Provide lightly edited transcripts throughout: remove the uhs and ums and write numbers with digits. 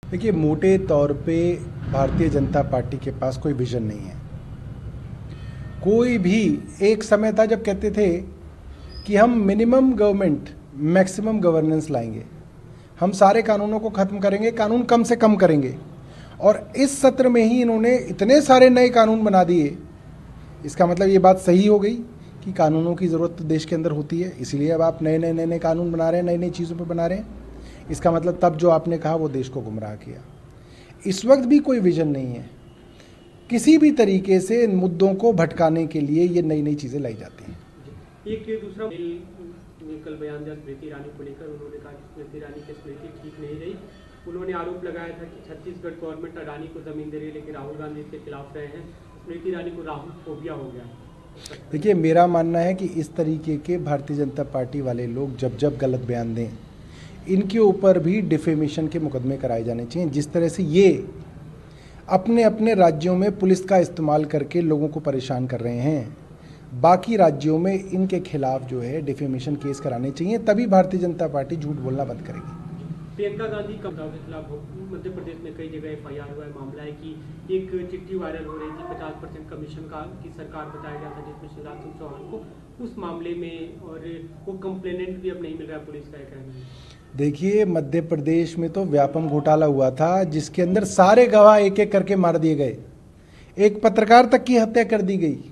देखिए, मोटे तौर पे भारतीय जनता पार्टी के पास कोई विजन नहीं है। कोई भी एक समय था जब कहते थे कि हम मिनिमम गवर्नमेंट मैक्सिमम गवर्नेंस लाएंगे, हम सारे कानूनों को ख़त्म करेंगे, कानून कम से कम करेंगे। और इस सत्र में ही इन्होंने इतने सारे नए कानून बना दिए। इसका मतलब ये बात सही हो गई कि कानूनों की ज़रूरत तो देश के अंदर होती है, इसीलिए अब आप नए नए कानून बना रहे हैं, नई नई चीज़ों पर बना रहे हैं। इसका मतलब तब जो आपने कहा वो देश को गुमराह किया। इस वक्त भी कोई विजन नहीं है। किसी भी तरीके से इन मुद्दों को भटकाने के लिए ये नई नई चीज़ें लाई जाती हैं। एक दूसरा कल बयान दिया स्मृति ईरानी को लेकर, उन्होंने कहा कि स्मृति ईरानी की स्मृति ठीक नहीं रही। उन्होंने आरोप लगाया था कि छत्तीसगढ़ गवर्नमेंट अडानी को जमीन दे रही है, लेकिन राहुल गांधी इसके खिलाफ रहे हैं। स्मृति ईरानी को राहुल फोबिया हो गया। देखिए, मेरा मानना है कि इस तरीके के भारतीय जनता पार्टी वाले लोग जब जब गलत बयान दें, इनके ऊपर भी डिफेमेशन के मुकदमे कराए जाने चाहिए। जिस तरह से ये अपने अपने राज्यों में पुलिस का इस्तेमाल करके लोगों को परेशान कर रहे हैं, बाकी राज्यों में इनके खिलाफ जो है डिफेमेशन केस कराने चाहिए, तभी भारतीय जनता पार्टी झूठ बोलना बंद करेगी। प्रियंका गांधी के खिलाफ मध्य प्रदेश में कई जगह FIR हुआ है। मामला है कि एक चिट्ठी वायरल हो रही थी 50% कमीशन का की सरकार बताया गया था, जिसमें शिवराज सिंह चौहान को उस मामले में, और वो कंप्लेनेंट भी अब नहीं मिल रहा, पुलिस का कहना है। देखिए, मध्य प्रदेश में तो व्यापम घोटाला हुआ था, जिसके अंदर सारे गवाह एक एक करके मार दिए गए, एक पत्रकार तक की हत्या कर दी गई।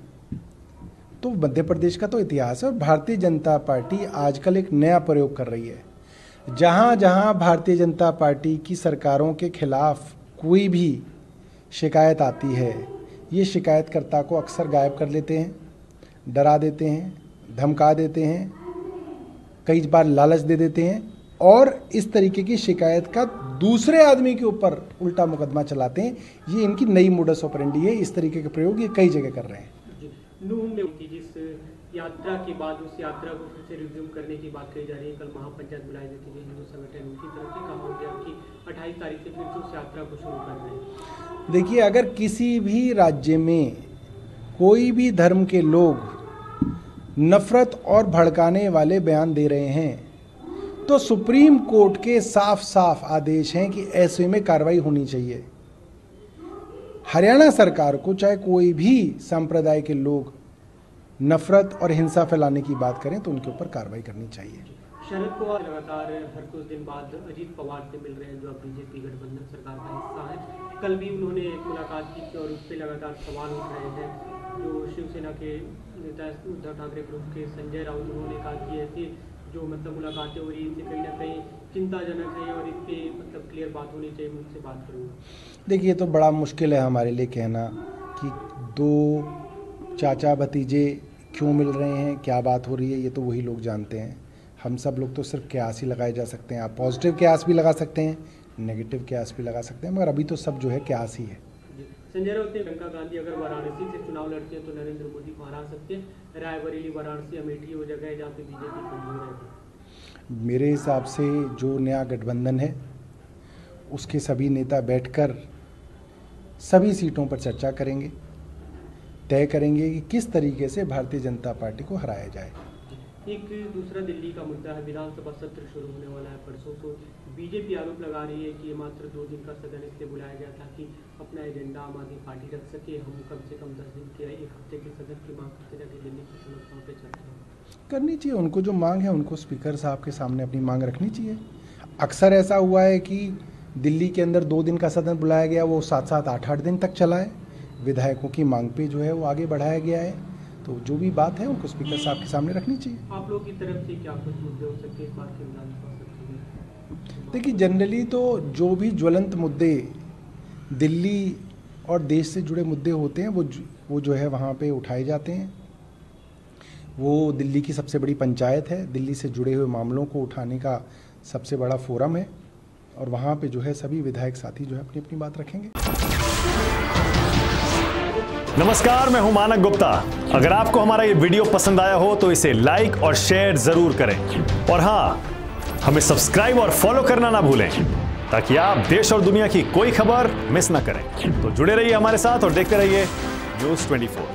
तो मध्य प्रदेश का तो इतिहास है। और भारतीय जनता पार्टी आजकल एक नया प्रयोग कर रही है। जहाँ जहाँ भारतीय जनता पार्टी की सरकारों के खिलाफ कोई भी शिकायत आती है, ये शिकायतकर्ता को अक्सर गायब कर लेते हैं, डरा देते हैं, धमका देते हैं, कई बार लालच दे देते हैं, और इस तरीके की शिकायत का दूसरे आदमी के ऊपर उल्टा मुकदमा चलाते हैं। ये इनकी नई मोडस ऑपरेंडी है। इस तरीके के प्रयोग ये कई जगह कर रहे हैं। नूह में जिस यात्रा के बाद उस यात्रा को फिर से रिज्यूम करने की बात कही जा रही है। कल महापंचायत बुलाई जाती है, हिंदू संगठन उनकी तरफ से कहा गया कि 28 तारीख से फिर से उस यात्रा को शुरू कर रहे हैं। देखिए, अगर किसी भी राज्य में कोई भी धर्म के लोग नफरत और भड़काने वाले बयान दे रहे हैं, तो सुप्रीम कोर्ट के साफ साफ आदेश हैं कि ऐसे में कार्रवाई होनी चाहिए। हरियाणा सरकार को, चाहे कोई भी संप्रदाय के लोग नफरत और हिंसा फैलाने की बात करें, तो उनके ऊपर कार्रवाई करनी चाहिए। शरद पवार लगातार हर कुछ दिन बाद अजीत पवार से मिल रहे हैं, जो अब बीजेपी गठबंधन सरकार का हिस्सा है। कल भी उन्होंने एक मुलाकात की थी और उस पर लगातार सवाल उठ रहे हैं। जो शिवसेना के नेता उद्धव ठाकरे ग्रुप के संजय राउत, उन्होंने कहा कि ऐसी जो मुलाकातें हो रही हैं, इनसे कहीं ना कहीं चिंताजनक है और इस पर क्लियर बात होनी चाहिए। मैं उनसे बात करूँगा। देखिए, ये तो बड़ा मुश्किल है हमारे लिए कहना कि दो चाचा भतीजे क्यों मिल रहे हैं, क्या बात हो रही है, ये तो वही लोग जानते हैं। हम सब लोग तो सिर्फ क्यास ही लगाए जा सकते हैं। आप पॉजिटिव क्यास भी लगा सकते हैं, नेगेटिव क्यास भी लगा सकते हैं, मगर अभी तो सब जो है क्यास ही है। संजय राउत ने प्रियंका गांधी अगर वाराणसी से चुनाव लड़ते हैं तो नरेंद्र मोदी को हरा सकते हैं। रायबरेली, वाराणसी, अमेठी वो जगह है जहाँ पे बीजेपी कमजोर है। मेरे हिसाब से जो नया गठबंधन है, उसके सभी नेता बैठकर सभी सीटों पर चर्चा करेंगे, तय करेंगे कि किस तरीके से भारतीय जनता पार्टी को हराया जाए। एक दूसरा दिल्ली का मुद्दा है। विधानसभा सत्र शुरू होने वाला है परसों। तो बीजेपी आरोप लगा रही है कि ये मात्र 2 दिन का सदन इसलिए बुलाया गया था कि अपना एजेंडा आम आदमी पार्टी रख सके। हम कम से कम 10 दिन के 1 हफ्ते के सदन की मांग करते जाके दिल्ली की समस्याओं पर चर्चा करनी चाहिए। उनको जो मांग है, उनको स्पीकर साहब के सामने अपनी मांग रखनी चाहिए। अक्सर ऐसा हुआ है कि दिल्ली के अंदर 2 दिन का सदन बुलाया गया, वो 7-7, 8-8 दिन तक चला है। विधायकों की मांग पे जो है वो आगे बढ़ाया गया है। तो जो भी बात है, उनको स्पीकर साहब के सामने रखनी चाहिए। आप लोगों की तरफ से क्या कुछ मुद्दे हो सकते हैं इस बात के विधानसभा? देखिए, जनरली तो जो भी ज्वलंत मुद्दे दिल्ली और देश से जुड़े मुद्दे होते हैं, वो जो है वहाँ पे उठाए जाते हैं। वो दिल्ली की सबसे बड़ी पंचायत है, दिल्ली से जुड़े हुए मामलों को उठाने का सबसे बड़ा फोरम है, और वहाँ पे जो है सभी विधायक साथी जो है अपनी अपनी बात रखेंगे। नमस्कार, मैं हूं मानक गुप्ता। अगर आपको हमारा ये वीडियो पसंद आया हो तो इसे लाइक और शेयर जरूर करें, और हां, हमें सब्सक्राइब और फॉलो करना ना भूलें, ताकि आप देश और दुनिया की कोई खबर मिस ना करें। तो जुड़े रहिए हमारे साथ और देखते रहिए न्यूज़ 24।